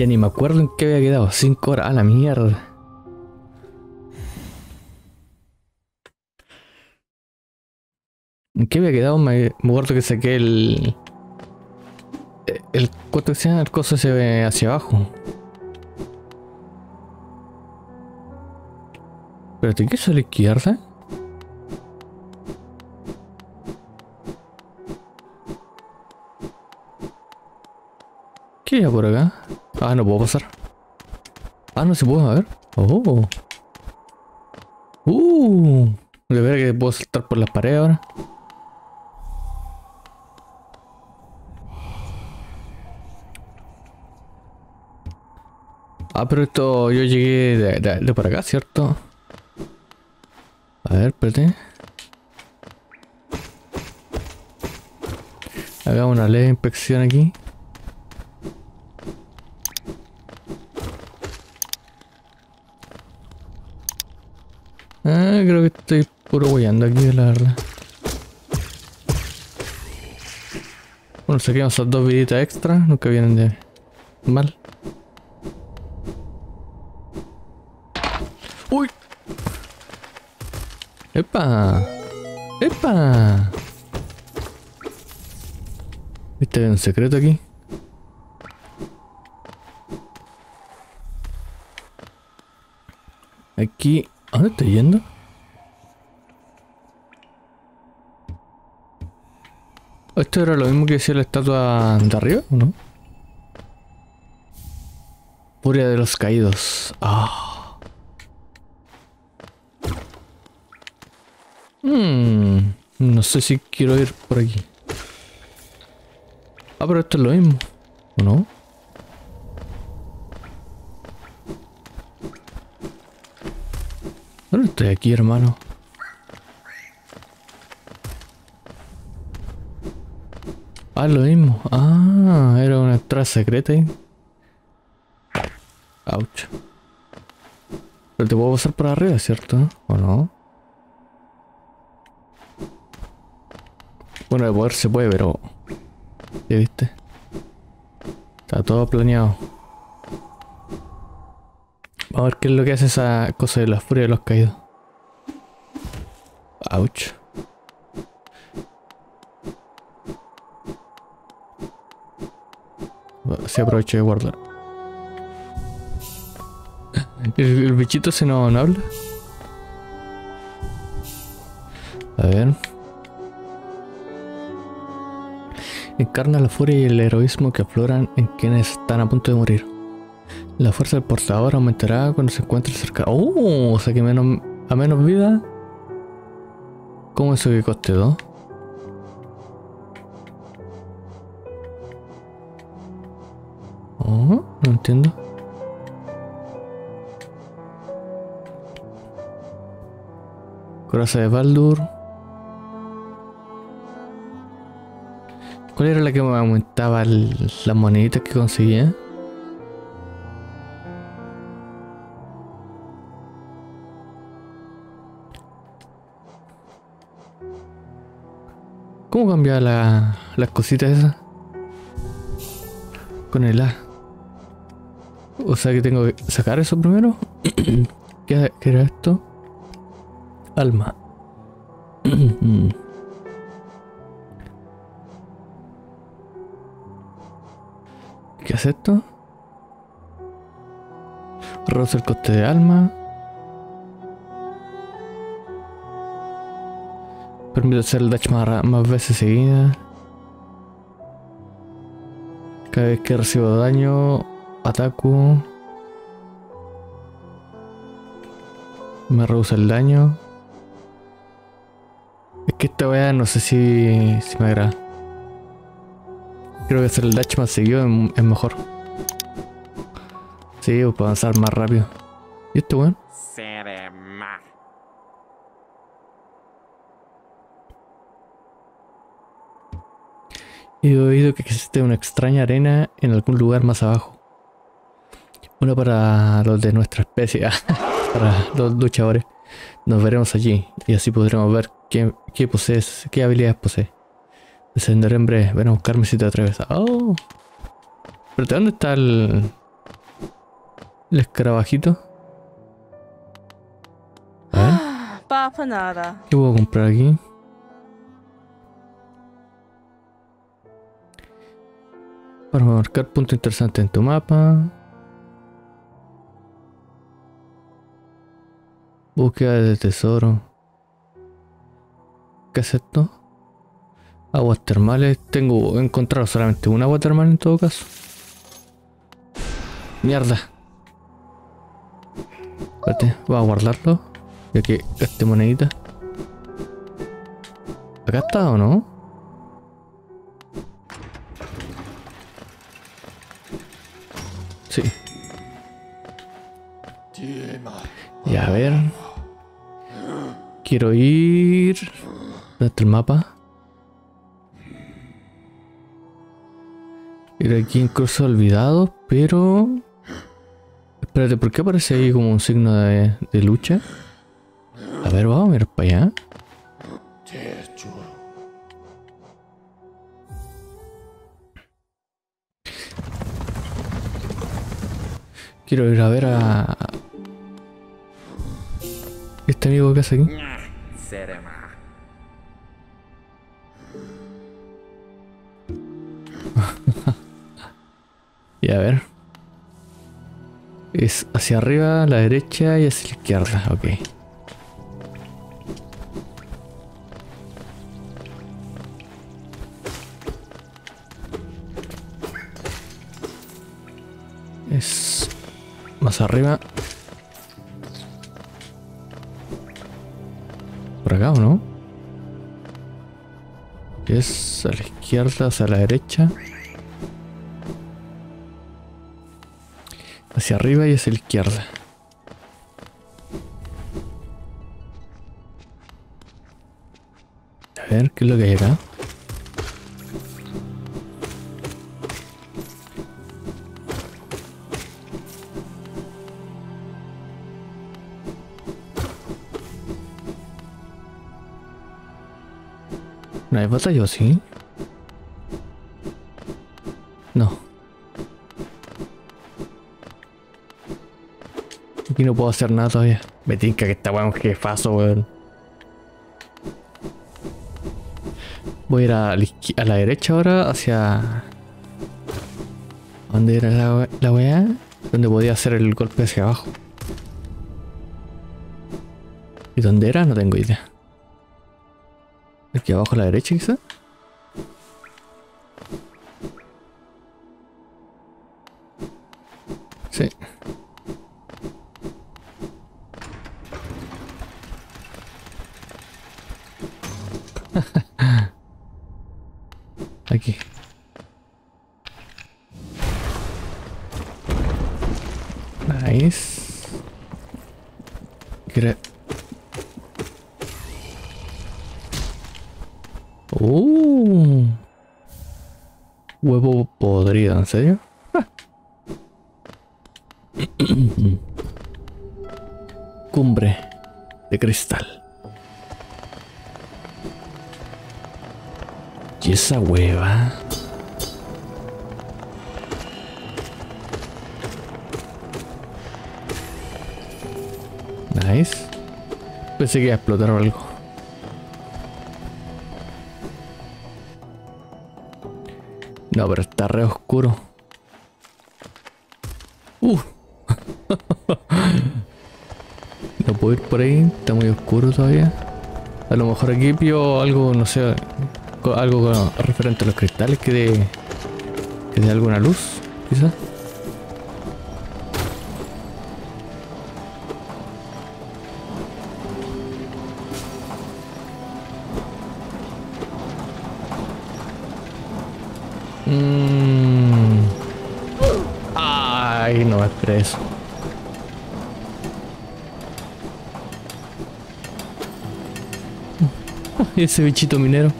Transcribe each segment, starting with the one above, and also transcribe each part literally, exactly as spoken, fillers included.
Ya ni me acuerdo en qué había quedado. Cinco horas. A la mierda. ¿En qué había quedado? Me, me acuerdo que saqué el... El... ¿Cuánto se llama? El coso se ve hacia abajo. Espérate, ¿qué es a la izquierda? ¿Qué hay por acá? Ah, no puedo pasar. Ah, no se puede, a ver. Oh. Uh. De ver que puedo saltar por las paredes ahora. Ah, pero esto yo llegué de, de, de por acá, ¿cierto? A ver, espérate. Hagamos una leve inspección aquí. Ah, creo que estoy puro guayando aquí, la verdad. Bueno, saquemos esas dos viditas extra, nunca vienen de mal. ¡Uy! ¡Epa! ¡Epa! ¿Viste un secreto aquí? Aquí... ¿A dónde estoy yendo? ¿Esto era lo mismo que decía la estatua de arriba o no? Furia de los caídos. Ah. Hmm. No sé si quiero ir por aquí. Ah, pero esto es lo mismo, ¿o no? ¿Dónde estoy aquí, hermano? Ah, lo mismo. Ah, era una entrada secreta ahí. Ouch. Pero te puedo pasar por arriba, ¿cierto? ¿O no? Bueno, de poder se puede, pero... ¿Ya viste? Está todo planeado. Vamos a ver qué es lo que hace esa cosa de la furia de los caídos. Ouch. Se aprovecha de guardar. ¿El, el bichito se no, no habla? A ver. Encarna la furia y el heroísmo que afloran en quienes están a punto de morir. La fuerza del portador aumentará cuando se encuentre cerca. ¡Oh! O sea que menos, a menos vida. ¿Cómo eso que coste dos? Oh, no entiendo. Coraza de Baldur. ¿Cuál era la que me aumentaba el, las moneditas que conseguía? ¿Cómo cambiaba la, las cositas esas? Con el A. O sea que tengo que sacar eso primero. ¿Qué, ¿Qué era esto? Alma. ¿Qué hace esto? Reduce el coste de alma. Permite hacer el dash más, más veces seguidas. Cada vez que recibo daño, ataco. Me reduce el daño. Es que esta weá no sé si, si me agrada. Creo que hacer el dash más seguido es, es mejor. Sí, puedo avanzar más rápido. ¿Y este weón? He oído que existe una extraña arena en algún lugar más abajo. Una para los de nuestra especie, para los luchadores. Nos veremos allí y así podremos ver qué, qué posees, qué habilidades posee. Descenderé en breve, ven a buscarme si te atreves. Oh. Pero ¿de dónde está el, El escarabajito. A ver. Papa nada. ¿Qué puedo comprar aquí? Para marcar punto interesante en tu mapa. Búsqueda de tesoro. ¿Qué es esto? Aguas termales. Tengo encontrado solamente un agua termal en todo caso. Mierda. Espérate, voy a guardarlo. Ya que gaste monedita. ¿Acá está o no? Sí. Y a ver. Quiero ir... ¿Dónde está el mapa? Ir aquí en Cruces Olvidados, pero... Espérate, ¿por qué aparece ahí como un signo de, de lucha? A ver, vamos a mirar para allá. Quiero ir a ver a... este amigo que hace aquí. Y a ver. Es hacia arriba, a la derecha y hacia la izquierda, ok. Es más arriba. Por acá, ¿o no? Es a la izquierda, hacia la derecha. Hacia arriba y hacia la izquierda. A ver, ¿qué es lo que hay acá? ¿No hay batalla o sí? No. Aquí no puedo hacer nada todavía. Me tinca que está weón jefazo, weón. Voy a ir a la, a la derecha ahora, hacia... ¿Dónde era la, la weá? Donde podía hacer el golpe hacia abajo. ¿Y dónde era? No tengo idea. Aquí abajo a la derecha quizá. Sí. Aquí. Nice. Gra Uh. Huevo podrido, ¿en serio? Cumbre de cristal. ¿Y esa hueva? Nice. Pensé que iba a explotar o algo. No, pero está re oscuro. Uh. No puedo ir por ahí, está muy oscuro todavía. A lo mejor aquí pillo algo, no sé, algo referente a los cristales que dé, que dé alguna luz, quizás. Mm. Ay, no me esperé eso. Ese bichito minero.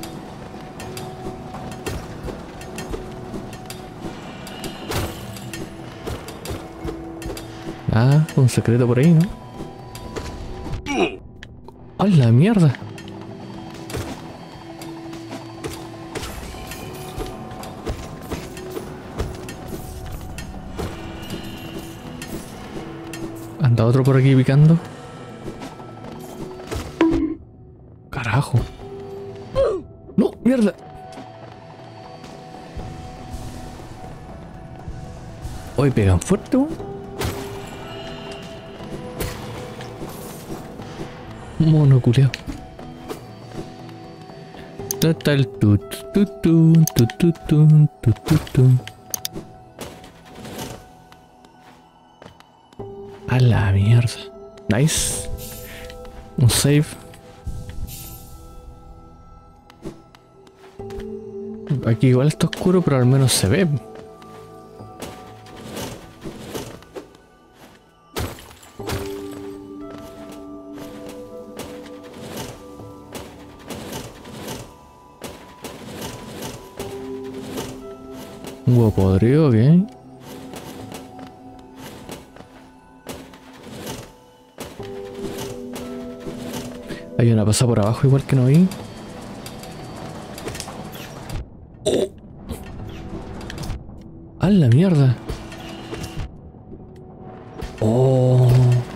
Ah, un secreto por ahí, ¿no? ¡A la mierda! Anda otro por aquí picando. Carajo. No, mierda. Hoy pegan fuerte, weón. Mono culeado. ¿Dónde está el tut tut tut tut tut tut tut tut tut? A la mierda. Nice. Un save. Aquí igual está oscuro, pero al menos se ve. Un huevo podrido, ¿qué? Hay una pasada por abajo igual que no vi. ¡Oh! ¡A la mierda! ¡Oh!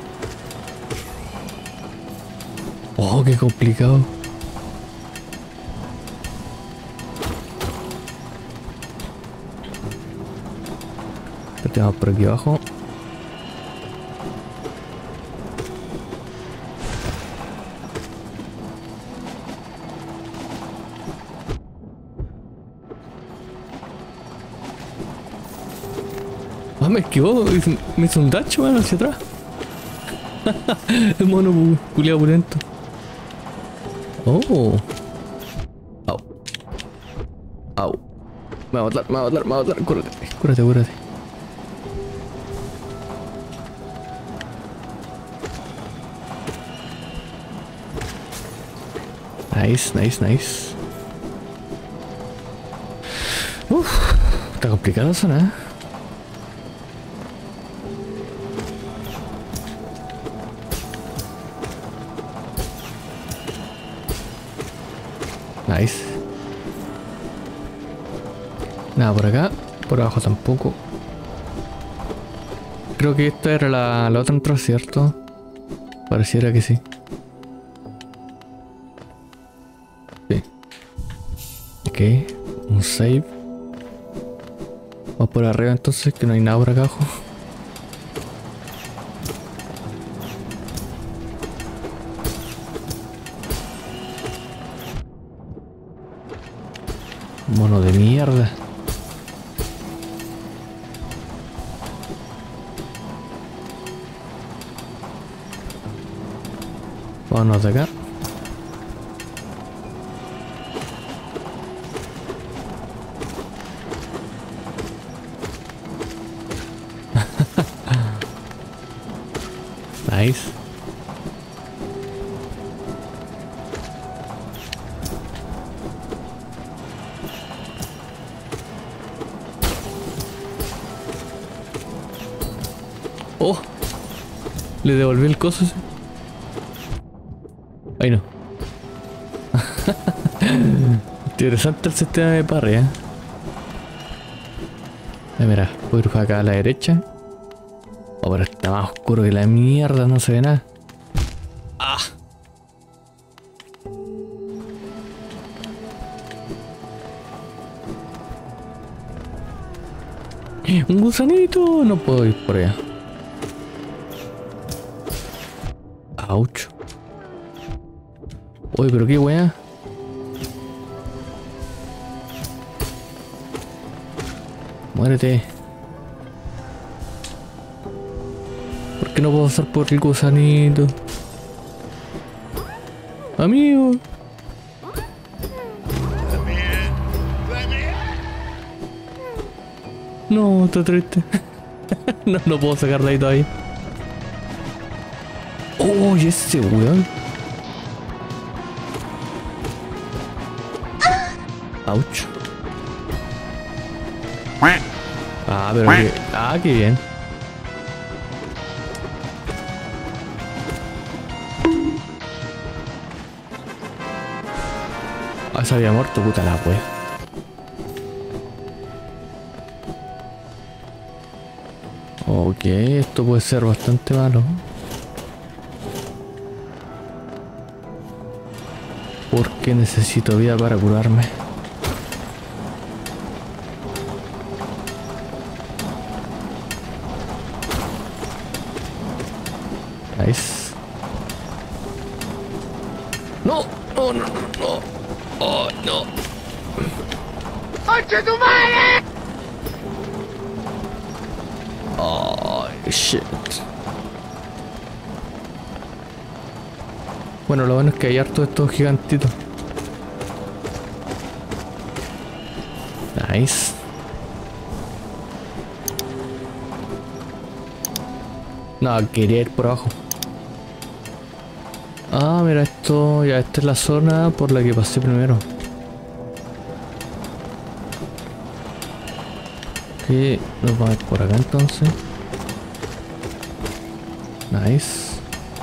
¡Oh, qué complicado! Tenemos por aquí abajo. Ah, me esquivó, me hizo un dash, bueno, hacia atrás. El mono culiado pulento. Oh. Au. Au. Me va a matar, me va a matar, me va a matar. Cúrate, cúrate, cúrate. Nice, nice, nice. Uf, está complicada la zona, ¿eh? Nice. Nada por acá, por abajo tampoco. Creo que esta era la, la otra entrada, ¿cierto? Pareciera que sí. Sí. Ok, un save. Vamos por arriba entonces, que no hay nada por acá abajo. Mono de mierda. Vámonos de acá. Nice. Oh, le devolví el coso ese. Ahí no. Interesante el sistema de parry, eh. Ahí mira, puedo ir acá a la derecha. Oh, pero está más oscuro que la mierda, no se ve nada. Ah. Un gusanito, no puedo ir por allá. Ouch. Uy, pero qué wea. Muérete. ¿Por qué no puedo pasar por el gusanito? Amigo. No, está triste. No, no puedo sacar de ahí todavía. Oh, y ese weón. Ouch. Ah, pero que... Ah, qué bien. Ah, se había muerto, puta la wea. Ok, esto puede ser bastante malo. Porque necesito vida para curarme. Nice. No, no, no, no, no. Oh, no. ¡Oye, tu madre! Oh, shit. Bueno, lo bueno es que hay harto de estos gigantitos. Nice. No, quería ir por abajo. Ah, mira esto, ya esta es la zona por la que pasé primero. Ok, nos vamos a ir por acá entonces. Nice.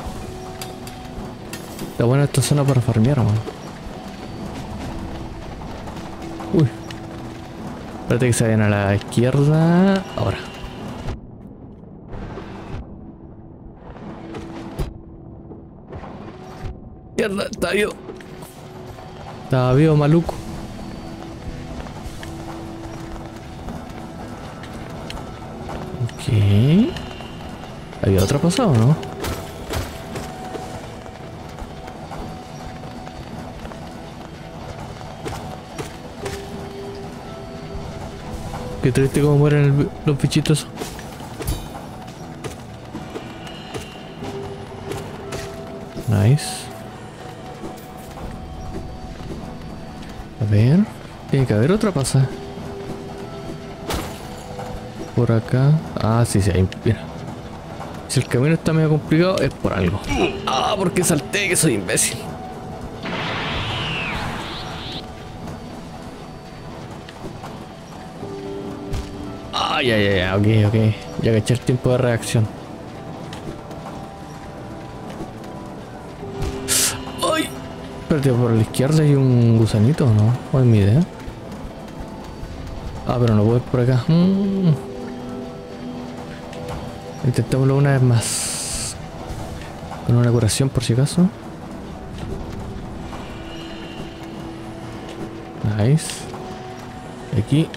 Está buena esta zona para farmear, man. Uy. Espérate que se vayan a la izquierda. Ahora. Mierda, está vivo. Está vivo, maluco. Ok. ¿Había otra pasada o no? Qué triste como mueren el, los bichitos. Nice. A ver. Tiene que haber otra pasada. Por acá. Ah, sí, sí, ahí. Mira. Si el camino está medio complicado es por algo. Ah, porque salté, que soy imbécil. Ay, ay, ay, ok, ok. Ya caché el tiempo de reacción. ¡Ay! Espérate, por la izquierda hay un gusanito, ¿no? ¿Cuál es mi idea? Ah, pero no puedo ir por acá. Mm. Intentémoslo una vez más. Con una curación por si acaso. Nice. Aquí.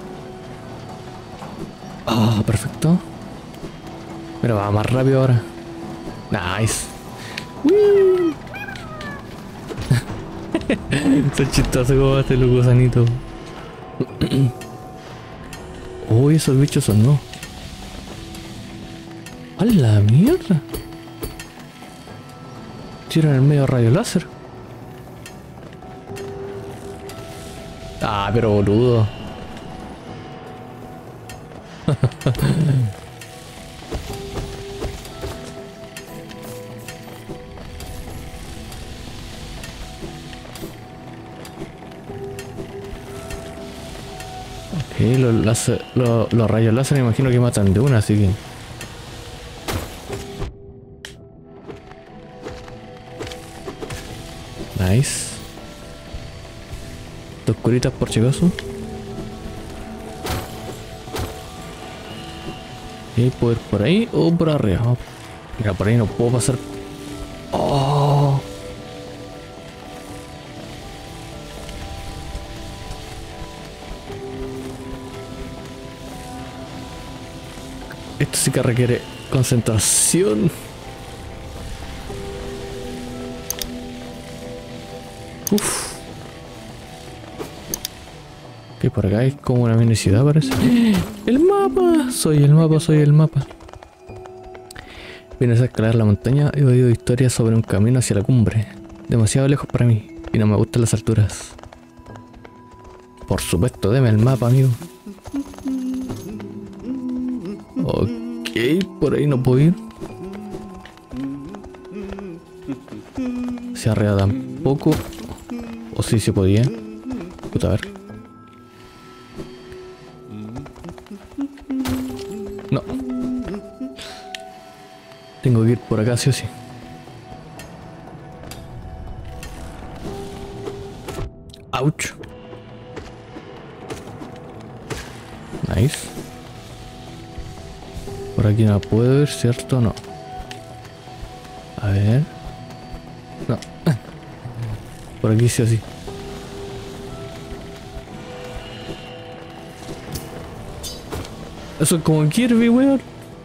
Ah, oh, perfecto. Pero va más rápido ahora. Nice. Son chistosos como hacen los gusanitos. Uy, esos bichos son no. ¡A la mierda! Tiran el medio rayo láser. Ah, pero boludo. Ok, los, láser, los, los rayos láser me imagino que matan de una, así que... Nice. Dos curitas por si acaso. Ok, puedo ir por ahí o por arriba. Oh, mira, por ahí no puedo pasar. Oh. Esto sí que requiere concentración. Uf. Que por acá hay como una mini ciudad, parece. ¡El mapa! Soy el mapa, soy el mapa. Vienes a escalar la montaña y he oído historias sobre un camino hacia la cumbre. Demasiado lejos para mí y no me gustan las alturas. Por supuesto, deme el mapa, amigo. Ok, por ahí no puedo ir. Hacia arriba tampoco. O sí se podía. Puta, a ver. No. Tengo que ir por acá, sí o sí. Ouch. Nice. Por aquí no puedo ir, ¿cierto? No. A ver. No. Por aquí sí o sí. Eso es como Kirby, weón.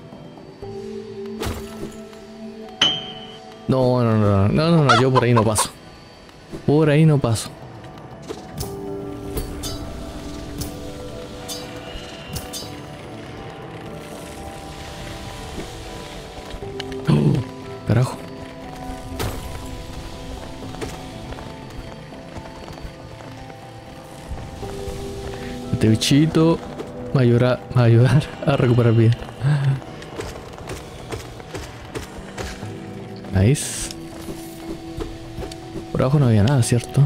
No, no, no, no, no, no, yo por ahí no paso. Por ahí no paso. Oh, carajo. Este bichito me va a ayudar, me va a, ayudar a recuperar vida. Nice. Por abajo no había nada, ¿cierto?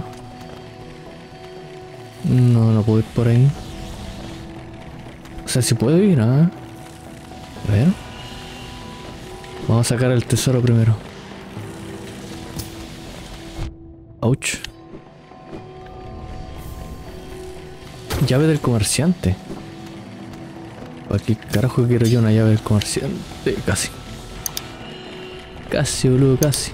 No, no puedo ir por ahí. O sea, si puedo ir, ¿ah? A ver. Vamos a sacar el tesoro primero. Ouch. Llave del comerciante. ¿Para qué carajo quiero yo una llave del comerciante? Casi. Casi, boludo, casi.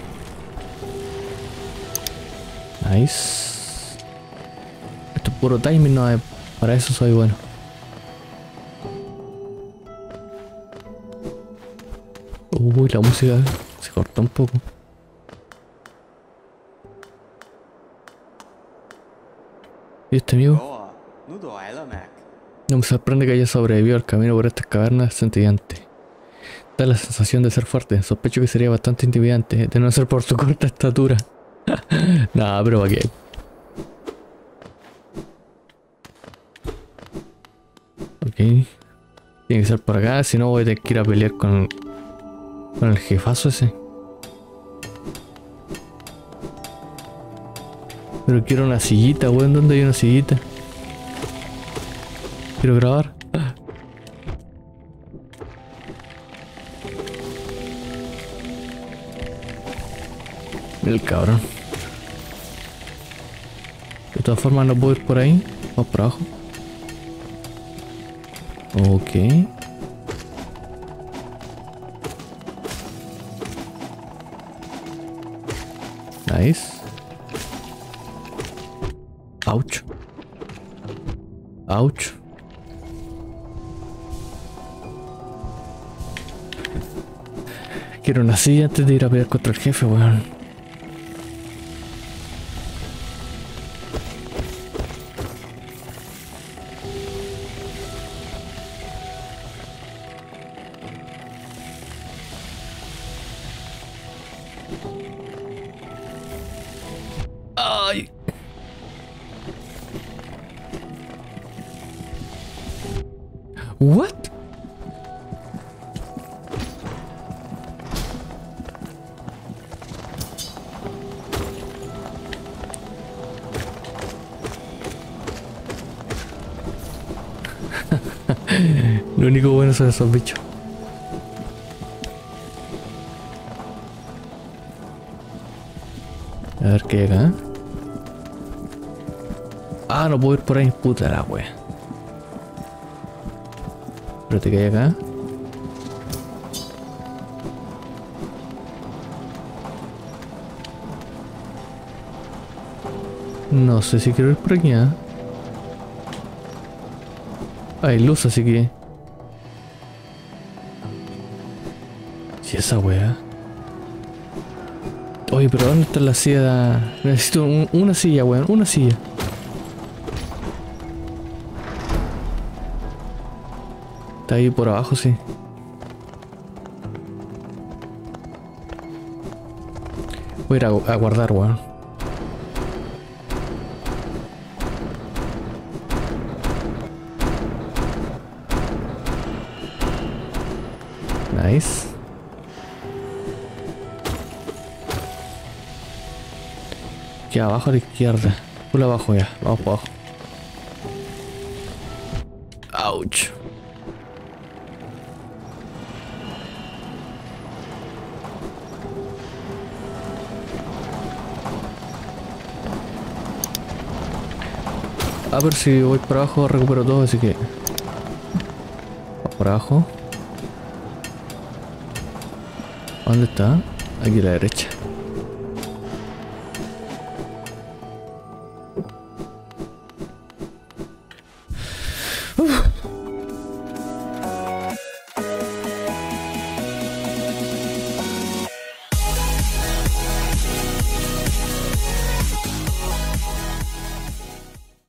Nice. Esto es puro timing, no, para eso soy bueno. Uy, la música se cortó un poco. ¿Y este amigo? No me sorprende que haya sobrevivido al camino por estas cavernas centellantes. Da la sensación de ser fuerte. Sospecho que sería bastante intimidante, de no ser por su corta estatura. Nah, pero ¿para qué? Ok. Tiene que ser por acá, si no voy a tener que ir a pelear con, con el jefazo ese. Pero quiero una sillita, weón. ¿Dónde hay una sillita? Quiero grabar. El cabrón. De todas formas no puedo ir por ahí. Vamos por abajo. Ok. Nice. Ouch. Ouch. Quiero una silla antes de ir a pelear contra el jefe, weón. Ay. What? Lo único bueno son esos bichos. A ver qué hay acá. Ah, no puedo ir por ahí. Puta la wea. Espérate, que hay acá. No sé si quiero ir por aquí, ¿eh? Hay luz, así que... Si esa wea. Oye, pero ¿dónde está la silla? Necesito un, una silla, weón. Una silla. Está ahí por abajo, sí. Voy a ir a, a guardar, weón. Nice. Aquí abajo a la izquierda. Por abajo ya. Vamos por abajo. Ouch. A ver si voy por abajo recupero todo, así que... Por abajo. ¿Dónde está? Aquí a la derecha.